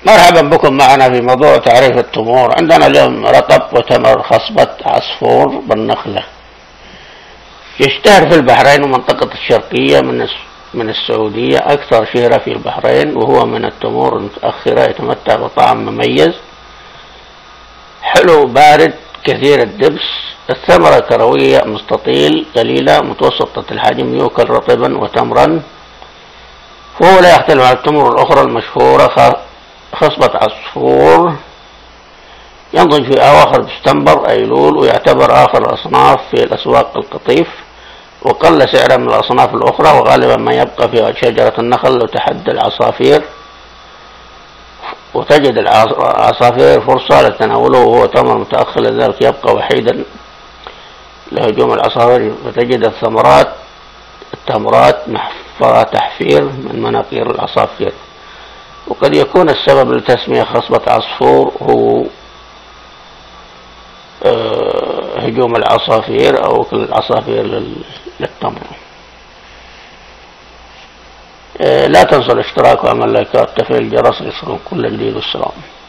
مرحبا بكم معنا في موضوع تعريف التمور. عندنا اليوم رطب وتمر خصبة عصفور بالنخلة، يشتهر في البحرين ومنطقة الشرقية من السعودية، أكثر شهرة في البحرين، وهو من التمور المتأخرة، يتمتع بطعم مميز حلو بارد كثير الدبس. الثمرة كروية مستطيل قليلة متوسطة الحجم، يؤكل رطبا وتمرا، وهو لا يختلف عن التمور الأخرى المشهورة. خصبة عصفور ينضج في أواخر سبتمبر أيلول، ويعتبر آخر الأصناف في الأسواق القطيف، وقل سعرا من الأصناف الأخرى، وغالبا ما يبقى في شجرة النخل لو تحدى العصافير، وتجد العصافير فرصة لتناوله، وهو تمر متأخر لذلك يبقى وحيدا لهجوم العصافير، وتجد التمرات محفرة تحفير من مناقير العصافير. وقد يكون السبب لتسمية خصبة عصفور هو هجوم العصافير أو أكل العصافير للتمر. لا تنسوا الاشتراك وعمل لايكات وتفعيل الجرس ليصلكم كل جديد، والسلام.